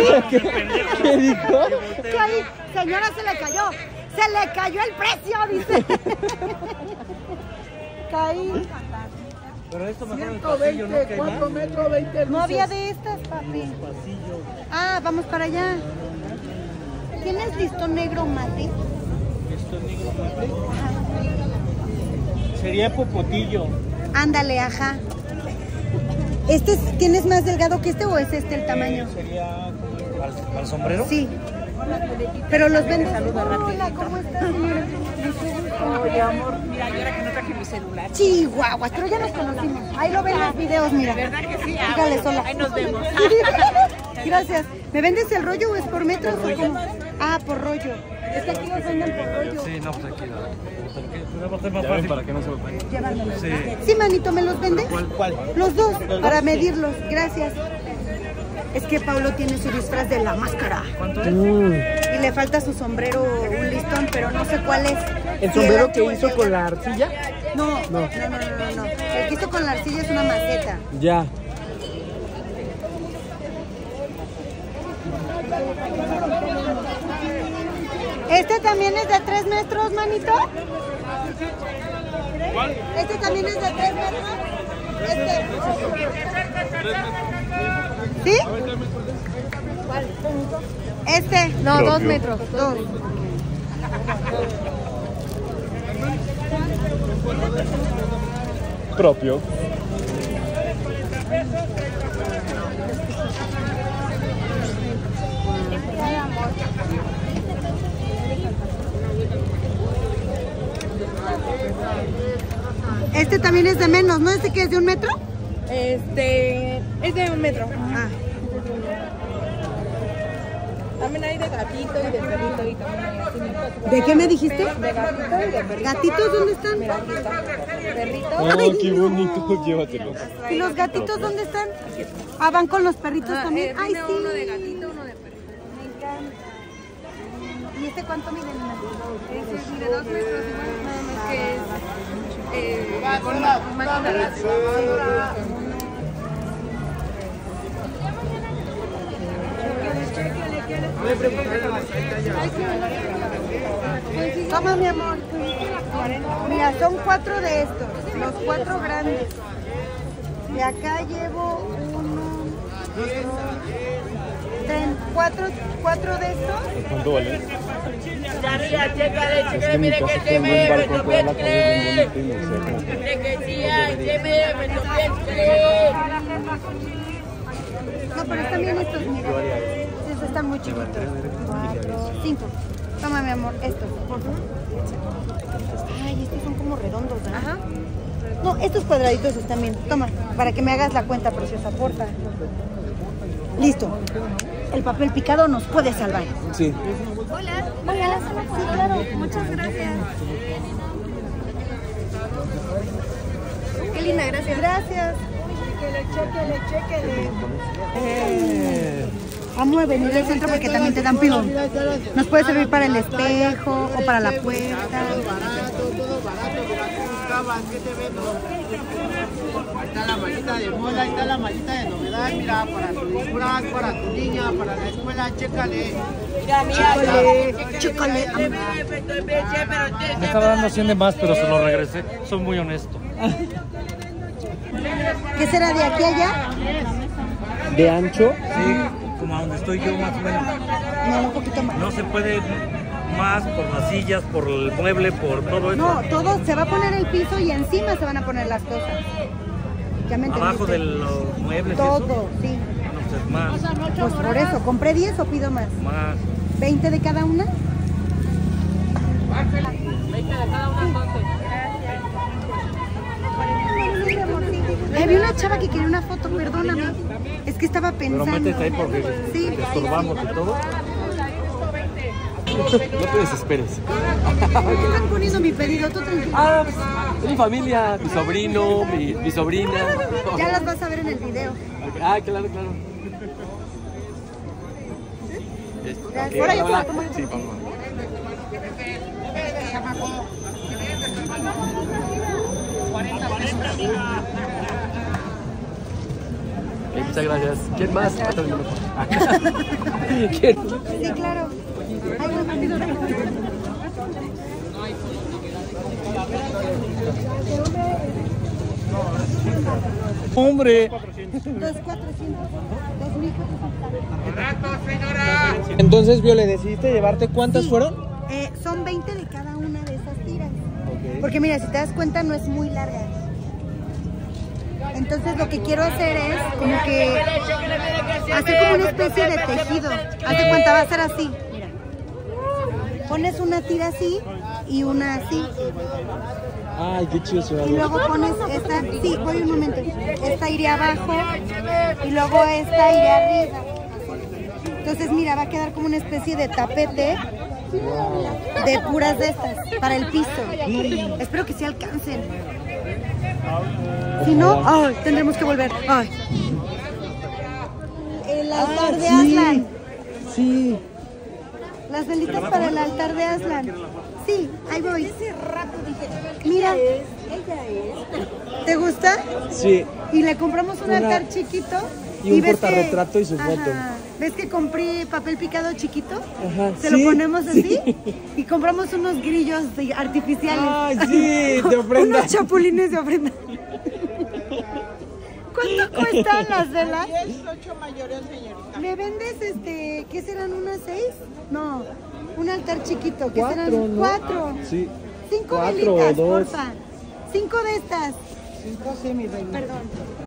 ¿Qué dijo? Señora, se le cayó. Se le cayó el precio, dice. Caí. Pero esto mejor en el pasillo, ¿no? 4 metros 20 No había de estas, papi. Pasillo. Ah, vamos para allá. ¿Tienes listón negro mate? Esto negro mate. Sería popotillo. Ándale, ajá. ¿Tienes más delgado que este o es este el tamaño? Sería para el sombrero. Sí. Pero los vendes. Hola, ¿cómo estás, señora? Oye, amor, mira, yo era que no traje mi celular. Chihuahuas, pero ya nos conocimos. Ahí lo ven en los videos, mira. ¿Verdad que sí? Dígale sola. Ahí nos vemos. Gracias. ¿Me vendes el rollo o es por metros o cómo? Ah, por rollo. Es que aquí los venden por rollo. Sí, no, pues aquí no. Para que no se lo paguen. Llévamelo. Sí. Sí, manito, ¿me los vendes? ¿Cuál? Los dos, para medirlos. Gracias. Es que Paulo tiene su disfraz de la máscara. ¿Cuánto es? Y le falta su sombrero, un listón, pero no sé cuál es. ¿El sombrero que hizo con la arcilla? No. El que hizo con la arcilla es una maceta. Ya. ¿Este también es de 3 metros, manito? ¿Cuál? ¿Este también es de 3 metros? ¿Este? ¿Sí? ¿Cuál? Este. No, 2 metros. 2. Propio. Este también es de menos, ¿no? ¿Este que es de 1 metro? Es de 1 metro. Ah. También hay de gatito y de perrito y también hay así. ¿De qué me dijiste? De gatito y de perrito. ¿Gatitos dónde están? Mira, aquí está. Perrito. Oh, qué bonito. Llévatelos. ¿Y los gatitos dónde están? Ah, van con los perritos también. Ay, Tiene sí. uno de gatito, uno de perrito. Me encanta. ¿Y este cuánto mide? Ese mide 2 metros igual, nada más que es más barato. Toma, mi amor. Mira, son 4 de estos, los 4 grandes. Y acá llevo 4 de estos. ¿Cuánto vale? Mira, chécale, Es que en mi casa tengo un barco toda la calle bien bonito y me decía como No, pero están bien estos, mira. Estos están muy chiquitos. 4, 5. Toma, mi amor, estos. Ay, estos son como redondos, ¿verdad? Ajá. No, estos cuadraditos están bien. Toma, para que me hagas la cuenta, preciosa, porfa. Listo. El papel picado nos puede salvar. Sí. Hola, hola. Sí, claro. Muchas gracias. Qué linda, gracias. Gracias. Chéquele. Vamos a venir al centro porque también te dan pilón. Nos puede servir para el espejo o para la puerta. Todo barato. ¿Qué te vendo? Ahí está la mallita de moda, ahí está la mallita de novedad. Mira, para tu disfraz, para tu niña, para la escuela, chécale. Chécale. Me estaba dando 100 de más, pero se lo regresé. Soy muy honesto. ¿Qué será de aquí a allá? ¿De ancho? Sí, como a donde estoy yo más o menos. No, un poquito más. No se puede más por las sillas, por el mueble, por todo eso. No, todo se va a poner el piso y encima se van a poner las cosas. ¿Ya me entendiste? Abajo de los muebles. Todo, sí. No, pues más. Pues por eso, ¿compré 10 o pido más? Más. ¿20 de cada una? 20 de cada una, entonces. Había una chava que quería una foto, perdóname. Es que estaba pensando. Pero métete ahí porque Sí. te estorbamos y todo. No te desesperes. Están poniendo mi pedido, tú tranquilo. Ah, es mi familia, mi sobrino, mi sobrina. Ya las vas a ver en el video. Ah, claro. Gracias. Ahora yo te la tomo. Sí, vamos. Muchas gracias. ¿Quién más? ¿Quién? Sí, claro. ¡Hombre! 2,400. 2,400. Entonces, Viole, ¿decidiste llevarte cuántas Sí. fueron? Son 20 de cada una de esas tiras. Porque mira, si te das cuenta no es muy larga. Entonces lo que quiero hacer es como que hacer como una especie de tejido. Haz de cuenta, va a ser así. Mira. Pones una tira así y una así. Ay, qué chido se va a Y ver. luego pones esta, sí, voy un momento. Esta iría abajo y luego esta iría arriba. Entonces mira, va a quedar como una especie de tapete de puras de estas para el piso. Espero que sí alcancen. Si no, ay, tendremos que volver. Ay. El altar de Aslan. Sí. Las velitas para el altar de Aslan. Sí, ahí voy. Ese rato dije, mira, ella es. ¿Te gusta? Sí. Y le compramos un altar chiquito. Y un ves que- portarretrato y su Ajá. foto. ¿Ves que compré papel picado chiquito? Ajá. Se sí, lo ponemos así sí. y compramos unos grillos artificiales. Ay, sí, de ofrenda. Unos chapulines de ofrenda. ¿Cuánto cuestan las velas? 18 mayores, señorita. ¿Me vendes qué serán unas 6? No, un altar chiquito, ¿qué 4, serán? ¿no? 4. Sí. 5 4 o velitas, 2. porfa. 5 de estas. 5 sí, mi reina. Perdón.